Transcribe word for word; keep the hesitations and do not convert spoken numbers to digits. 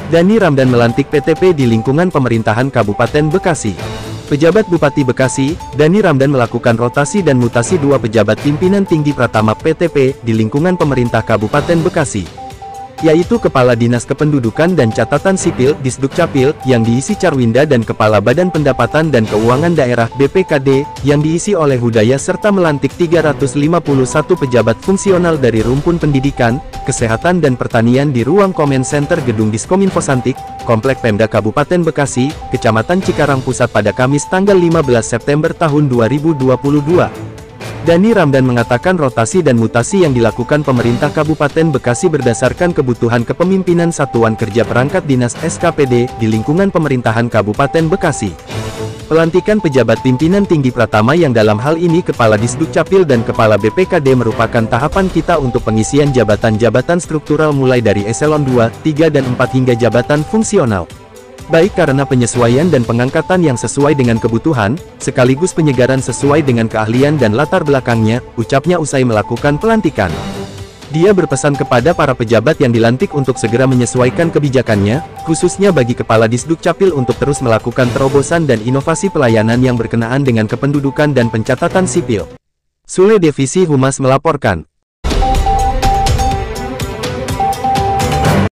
Dani Ramdan melantik P T P di lingkungan pemerintahan Kabupaten Bekasi. Pejabat Bupati Bekasi, Dani Ramdan melakukan rotasi dan mutasi dua pejabat pimpinan tinggi Pratama P T P di lingkungan pemerintah Kabupaten Bekasi, yaitu Kepala Dinas Kependudukan dan Catatan Sipil Disdukcapil, yang diisi Carwinda, dan Kepala Badan Pendapatan dan Keuangan Daerah B P K D, yang diisi oleh Hudaya, serta melantik tiga ratus lima puluh satu pejabat fungsional dari rumpun pendidikan, kesehatan dan pertanian di ruang Comment Center Gedung Diskominfo Santik, Komplek Pemda Kabupaten Bekasi, Kecamatan Cikarang Pusat pada Kamis tanggal lima belas September tahun dua ribu dua puluh dua. Dani Ramdan mengatakan rotasi dan mutasi yang dilakukan pemerintah Kabupaten Bekasi berdasarkan kebutuhan kepemimpinan Satuan Kerja Perangkat Dinas S K P D di lingkungan pemerintahan Kabupaten Bekasi. Pelantikan pejabat pimpinan tinggi Pratama yang dalam hal ini Kepala Disdukcapil dan Kepala B P K D merupakan tahapan kita untuk pengisian jabatan-jabatan struktural mulai dari eselon dua, tiga dan empat hingga jabatan fungsional. Baik karena penyesuaian dan pengangkatan yang sesuai dengan kebutuhan, sekaligus penyegaran sesuai dengan keahlian dan latar belakangnya, ucapnya usai melakukan pelantikan. Dia berpesan kepada para pejabat yang dilantik untuk segera menyesuaikan kebijakannya, khususnya bagi Kepala Disdukcapil untuk terus melakukan terobosan dan inovasi pelayanan yang berkenaan dengan kependudukan dan pencatatan sipil. Sule Devisi Humas melaporkan.